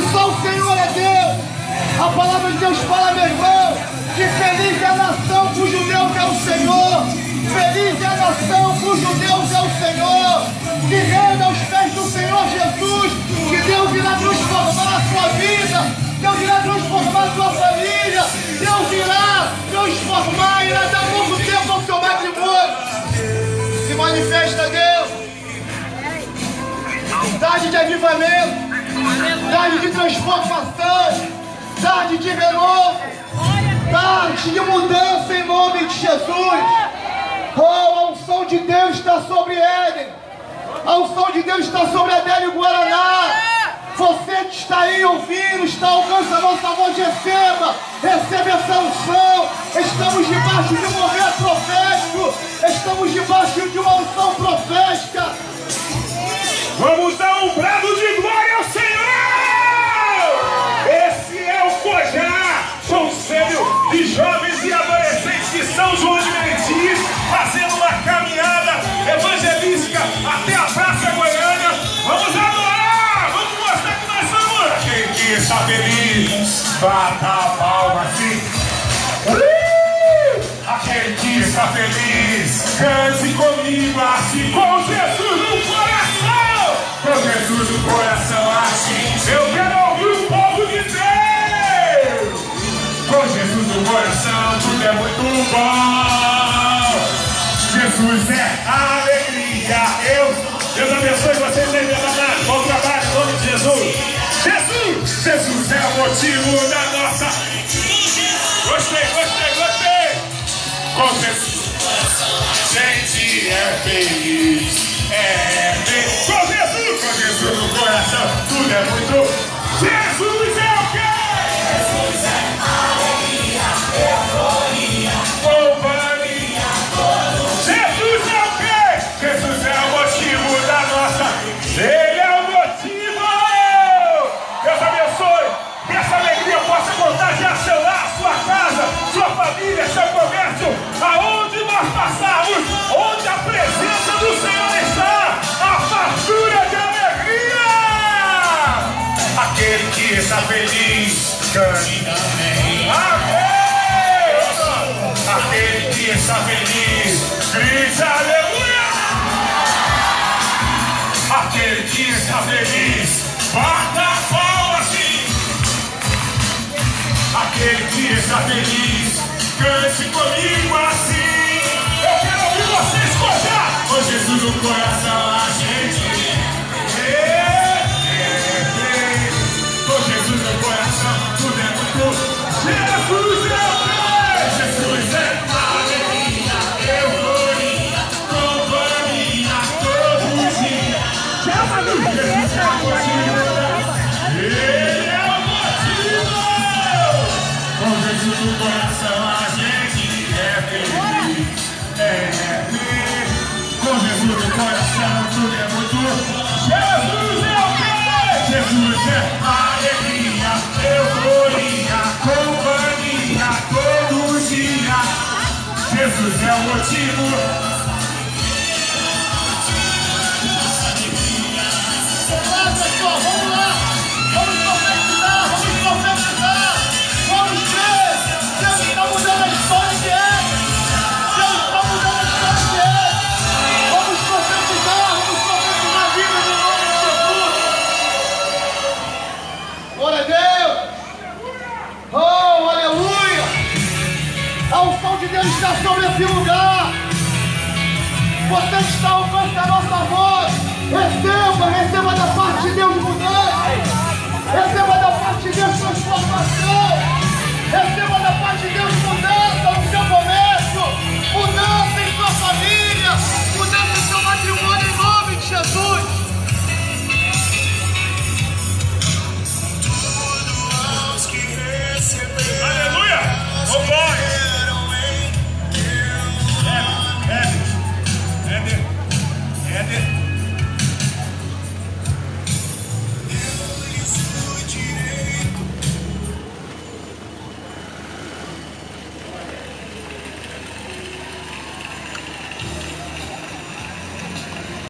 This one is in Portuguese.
só o Senhor é Deus. A palavra de Deus fala, meu irmão, que feliz é a nação cujo Deus é o Senhor. Feliz é a nação cujo Deus é o Senhor. Que renda aos pés do Senhor Jesus, que Deus irá transformar a sua vida, Deus irá transformar a sua família, Deus irá transformar, irá dar pouco tempo ao seu matrimônio. Se manifesta, Deus. Tarde de avivamento, tarde de transformação, tarde de renovo, tarde de mudança em nome de Jesus. Oh, a unção de Deus está sobre Éden. A unção de Deus está sobre Adélio Guaraná. Você que está aí ouvindo, está alcançando a nossa voz, receba essa unção. Estamos debaixo de um momento profético, estamos debaixo de uma unção profética. Vamos dar um brado de glória ao Senhor! Esse é o Cojá, conselho de jovens e adolescentes de São João de Meriti, fazendo uma caminhada evangelística até a Praça Goiânia. Vamos adorar! Vamos mostrar que nós somos! Quem que está feliz, bata a palma assim. Aquele que está feliz, cante comigo assim, com Jesus no coração. Com Jesus no coração assim. Eu quero ouvir o povo de Deus. Com Jesus no coração tudo é muito bom. Jesus é alegria. Deus abençoe vocês aí, meus amados. Bom trabalho em nome de Jesus. Jesus é o motivo da nossa. Gostei. Com Jesus, a gente é feliz, Com Jesus no coração, tudo é muito. Jesus é o quê? Jesus é alegria, euforia, companhia, todo. Jesus é o quê? Jesus é o motivo da nossa. Ele é o motivo. Deus abençoe, que essa alegria possa contagiar seu lar, sua casa, sua família, seu comércio, aonde nós passarmos, onde a presença do Senhor está, a fartura de alegria. Aquele que está feliz, cante amém. Amém. Aquele que está feliz, grite aleluia. Aquele que está feliz, bata a palma assim. Aquele que está feliz, cante comigo assim. Eu quero ouvir vocês cantar. Com Jesus no coração a gente com Jesus no coração tudo é muito. Jesus é o quê? Jesus é alegria, euforia, companhia, todo dia. Jesus é o motivo. Ele é o motivo. Com Jesus no coração a gente é feliz, Com Jesus no coração tudo é muito. Jesus é o quê? Jesus é alegria, euforia, companhia, todo dia. Jesus é o motivo. Vamos lá, vamos profetizar, vamos crer. Deus está mudando a história de Éden. Deus está mudando a história de Éden. Vamos profetizar a vida no nome de Jesus. Glória a Deus. Oh, aleluia. A unção de Deus está sobre esse lugar. Você que está alcançando a nossa voz, receba da parte de Deus mudança, receba da parte de Deus transformação, receba da parte de Deus